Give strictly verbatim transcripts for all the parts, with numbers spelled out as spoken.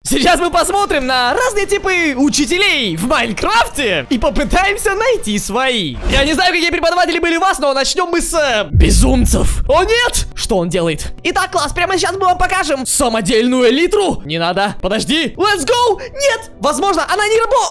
Сейчас мы посмотрим на разные типы учителей в Майнкрафте и попытаемся найти свои. Я не знаю, какие преподаватели были у вас, но начнем мы с э, безумцев. О нет! Что он делает? Итак, класс, прямо сейчас мы вам покажем самодельную элитру. Не надо. Подожди. Let's go! Нет! Возможно, она не работает.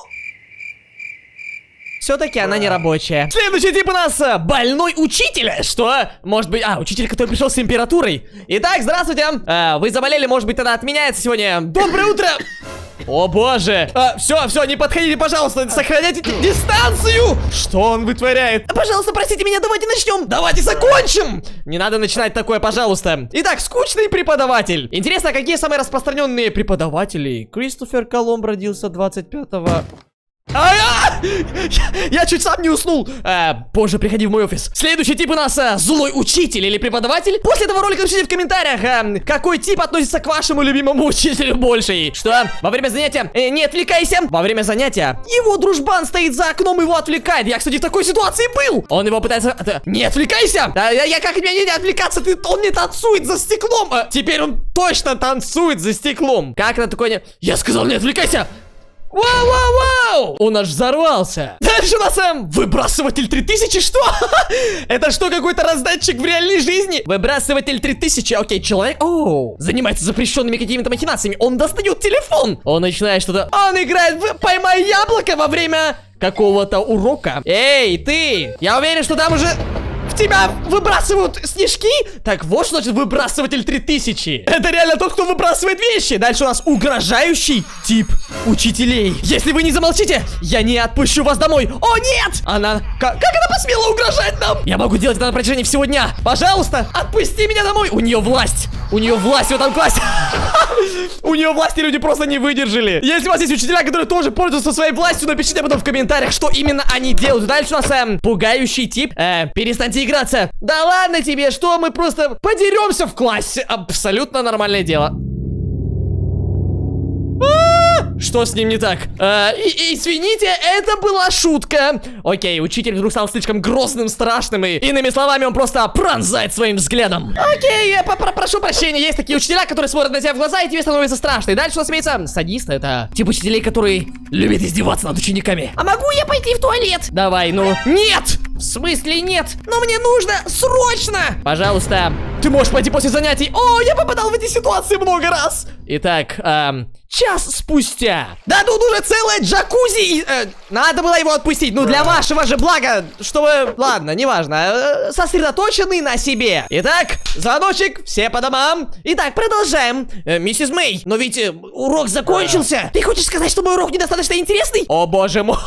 Все-таки она не рабочая. Следующий тип у нас э, больной учитель. Что? Может быть... А, учитель, который пришел с температурой. Итак, здравствуйте. Э, вы заболели, может быть, тогда отменяется сегодня. Доброе утро. О боже. А, все, все, не подходите, пожалуйста. Сохраняйте дистанцию. Что он вытворяет? Пожалуйста, простите меня, давайте начнем. Давайте закончим. Не надо начинать такое, пожалуйста. Итак, скучный преподаватель. Интересно, какие самые распространенные преподаватели? Кристофер Колумб родился двадцать пятого... А -а! Я, я чуть сам не уснул. а, Позже приходи в мой офис. Следующий тип у нас а, злой учитель или преподаватель. После этого ролика напишите в комментариях, а, какой тип относится к вашему любимому учителю больше. Что? Во время занятия э, не отвлекайся. Во время занятия его дружбан стоит за окном, его отвлекает. Я, кстати, в такой ситуации был. Он его пытается... а, не отвлекайся. а, я, я как мне не отвлекаться? Ты, он не танцует за стеклом. а, Теперь он точно танцует за стеклом. Как на такое не... Я сказал, не отвлекайся. Вау-вау-вау! Он аж взорвался. Дальше у нас эм, выбрасыватель три тысячи, что? Это что, какой-то раздатчик в реальной жизни? Выбрасыватель три тысячи, окей, человек, оу, занимается запрещенными какими-то махинациями. Он достает телефон. Он начинает что-то... Он играет в «Поймай яблоко» во время какого-то урока. Эй, ты! Я уверен, что там уже... тебя выбрасывают снежки. Так вот, что значит выбрасыватель три тысячи. Это реально тот, кто выбрасывает вещи. Дальше у нас угрожающий тип учителей. Если вы не замолчите, я не отпущу вас домой. О, нет! Она... Как, как она посмела угрожать нам? Я могу делать это на протяжении всего дня. Пожалуйста, отпусти меня домой. У нее власть. У нее власть в этом классе. У нее власти люди просто не выдержали. Если у вас есть учителя, которые тоже пользуются своей властью, напишите потом в комментариях, что именно они делают. Дальше у нас эм, пугающий тип. Э, перестаньте играться. Да ладно тебе, что мы просто подеремся в классе. Абсолютно нормальное дело. Что с ним не так? А, и, и, извините, это была шутка. Окей, учитель вдруг стал слишком грозным, страшным, и иными словами, он просто пронзает своим взглядом. Окей, я прошу прощения, есть такие учителя, которые смотрят на тебя в глаза, и тебе становится страшно. И дальше у нас имеется садисты, это тип учителей, которые любят издеваться над учениками. А могу я пойти в туалет? Давай, ну. Нет! В смысле нет? Но мне нужно срочно! Пожалуйста. Ты можешь пойти после занятий. О, я попадал в эти ситуации много раз. Итак, эм, час спустя. Да тут уже целая джакузи и, э, надо было его отпустить. Ну для вашего же блага, чтобы... Ладно, неважно, э, сосредоточены на себе. Итак, звоночек, все по домам. Итак, продолжаем. э, Миссис Мэй, но ведь э, урок закончился. Ты хочешь сказать, что мой урок недостаточно интересный? О боже мой.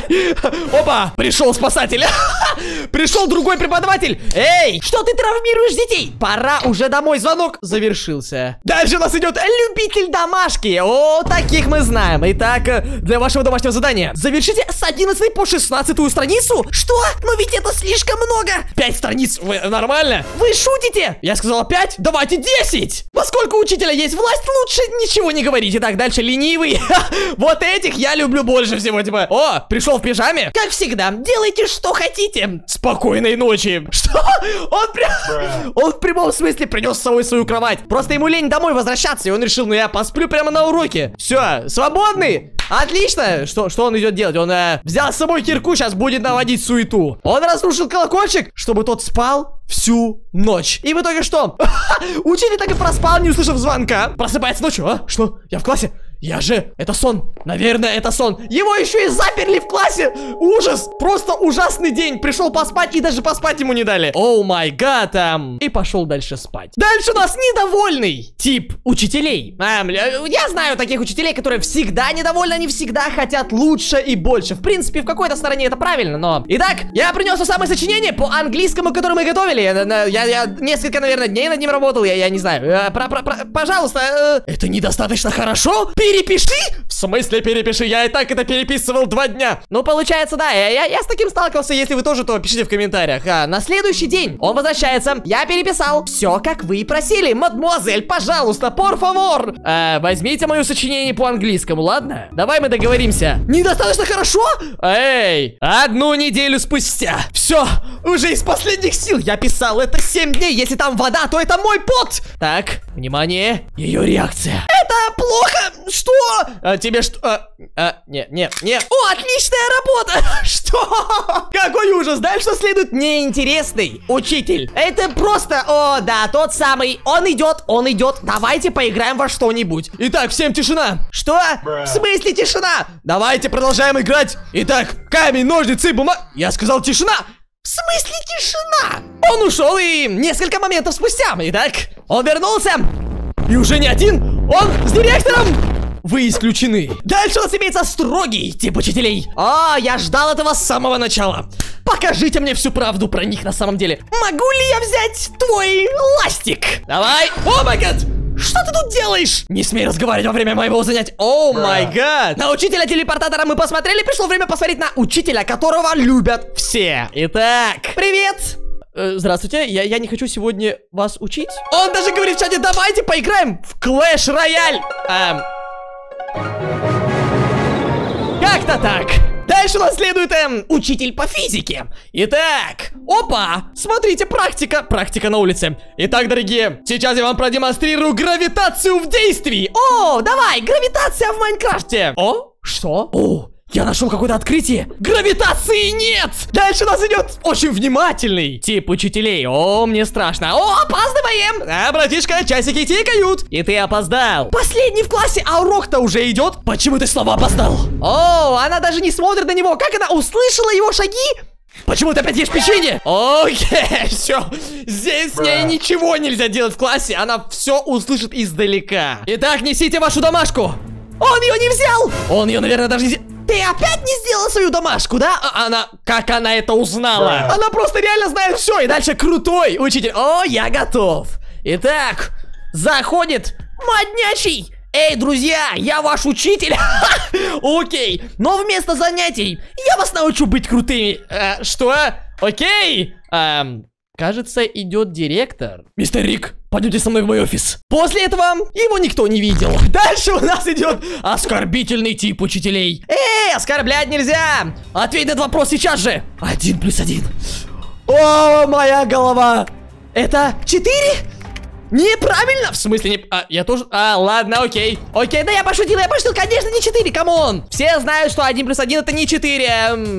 Опа, пришел спасатель. Пришел другой преподаватель. Эй, что ты травмируешь детей? Пора уже домой, звонок завершился. Дальше у нас идет любитель домашки. О, таких мы знаем. Итак, для вашего домашнего задания завершите с одиннадцатой по шестнадцатую страницу. Что? Но ведь это слишком много. Пять страниц, вы нормально? Вы шутите? Я сказала пять, давайте десять. Поскольку у учителя есть власть, лучше ничего не говорить. Итак, дальше ленивый. Вот этих я люблю больше всего. Типа, о, пришел в пижаме. Как всегда, делайте что хотите. Спокойной ночи. Что? Он прям... Он в прямом смысле принес с собой свою кровать. Просто ему лень домой возвращаться, и он решил, ну я посплю прямо на уроке. Все, свободный. Отлично. Что, что он идет делать? Он э, взял с собой кирку, сейчас будет наводить суету. Он разрушил колокольчик, чтобы тот спал всю ночь. И в итоге что? Учитель так и проспал, не услышав звонка. Просыпается ночью. А? Что? Я в классе? Я же... Это сон. Наверное, это сон. Его еще и заперли в классе. Ужас. Просто ужасный день. Пришел поспать, и даже поспать ему не дали. Оу май гад. Там. И пошел дальше спать. Dальше у нас недовольный тип учителей. А, я знаю таких учителей, которые всегда недовольны. Они всегда хотят лучше и больше. В принципе, в какой-то стороне это правильно, но... Итак, я принес самое сочинение по английскому, которое мы готовили. Я, я, я несколько, наверное, дней над ним работал. Я, я не знаю. Про, про, про, пожалуйста. Это недостаточно хорошо? Перепиши? В смысле перепиши? Я и так это переписывал два дня. Ну, получается, да, я, я, я с таким сталкивался. Если вы тоже, то пишите в комментариях. А, на следующий день он возвращается. Я переписал. Все, как вы и просили. Мадмуазель, пожалуйста, por favor. А, возьмите мое сочинение по английскому, ладно? Давай мы договоримся. Недостаточно хорошо? Эй, одну неделю спустя. Все, уже из последних сил. Я писал это семь дней. Если там вода, то это мой пот. Так, внимание, ее реакция. Это плохо. Что? А, тебе что? А, а, нет, нет, нет. О, отличная работа! Что? Какой ужас! Дальше что следует? Неинтересный учитель. Это просто... О, да, тот самый. Он идет, он идет. Давайте поиграем во что-нибудь. Итак, всем тишина. Что? В смысле тишина? Давайте продолжаем играть. Итак, камень, ножницы, бумага. Я сказал тишина. В смысле тишина? Он ушел и несколько моментов спустя. Итак, он вернулся. И уже не один. Он с директором. Вы исключены. Дальше у нас имеется строгий тип учителей. А, я ждал этого с самого начала. Покажите мне всю правду про них на самом деле. Могу ли я взять твой ластик? Давай. О май гад. Что ты тут делаешь? Не смей разговаривать во время моего занятия. О май гад. На учителя телепортатора мы посмотрели. Пришло время посмотреть на учителя, которого любят все. Итак, привет. Э, здравствуйте, я, я не хочу сегодня вас учить. Он даже говорит в чате, давайте поиграем в Clash Royale. Эм... Как-то так. Дальше у нас следует эм, учитель по физике. Итак, опа, смотрите, практика, практика на улице. Итак, дорогие, сейчас я вам продемонстрирую гравитацию в действии. О, давай, гравитация в Майнкрафте. О, что? О, я нашел какое-то открытие. Гравитации нет. Дальше у нас идет очень внимательный тип учителей. О, мне страшно. О, опаздываем. А, братишка, часики тикают. И ты опоздал. Последний в классе, а урок-то уже идет. Почему ты снова опоздал? О, она даже не смотрит на него. Как она услышала его шаги? Почему ты опять ешь печенье? Окей, все. Здесь с ней ничего нельзя делать в классе. Она все услышит издалека. Итак, несите вашу домашку. Он ее не взял. Он ее, наверное, даже не взял. Ты опять не сделала свою домашку, да? А она, как она это узнала? Она просто реально знает все. И дальше крутой учитель. О, я готов. Итак, заходит моднячий. Эй, друзья, я ваш учитель. Окей, но вместо занятий я вас научу быть крутыми. Э, что? Окей. Эм, кажется, идет директор. Мистер Рик, пойдемте со мной в мой офис. После этого его никто не видел. Дальше у нас идет оскорбительный тип учителей. Эй, оскорблять нельзя. Ответь на этот вопрос сейчас же. Один плюс один. О, моя голова. Это четыре? Неправильно. В смысле не... А, я тоже... А, ладно, окей. Окей, да я пошутил, я пошутил. Конечно, не четыре, камон. Все знают, что один плюс один это не четыре.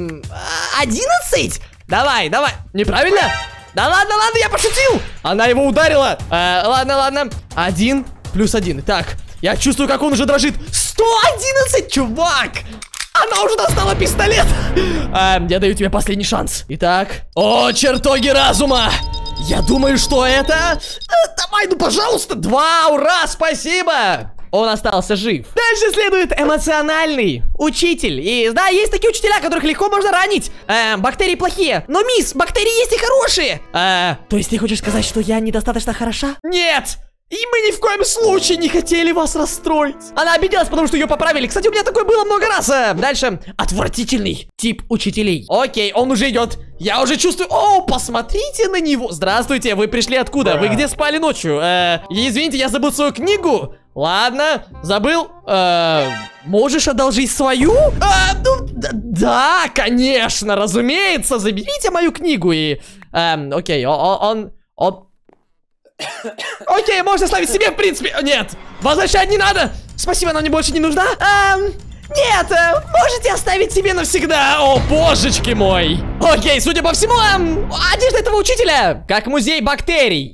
одиннадцать? Давай, давай. Неправильно? Да ладно, ладно, я пошутил. Она его ударила. э, Ладно, ладно. Один плюс один. Так, я чувствую, как он уже дрожит. Сто одиннадцать, чувак. Она уже достала пистолет. э, Я даю тебе последний шанс. Итак. О, чертоги разума. Я думаю, что это... э, Давай, ну пожалуйста. Два, ура, спасибо. Он остался жив. Дальше следует эмоциональный учитель. И да, есть такие учителя, которых легко можно ранить. э, Бактерии плохие. Но, мисс, бактерии есть и хорошие. э, То есть ты хочешь сказать, что я недостаточно хороша? Нет. И мы ни в коем случае не хотели вас расстроить. Она обиделась, потому что ее поправили. Кстати, у меня такое было много раз. э, Дальше. Отвратительный тип учителей. Окей, он уже идет. Я уже чувствую... О, посмотрите на него. Здравствуйте, вы пришли откуда? Вы где спали ночью? Э, извините, я забыл свою книгу. Ладно, забыл. Э, можешь одолжить свою? А, ну, да, да, конечно, разумеется. Заберите мою книгу и... Э, окей, он... он, он... Окей, можно ставить себе, в принципе. Нет, возвращать не надо. Спасибо, она мне больше не нужна. Эм, нет, можете оставить себе навсегда. О, божечки мой. Окей, судя по всему, эм, одежда этого учителя как музей бактерий.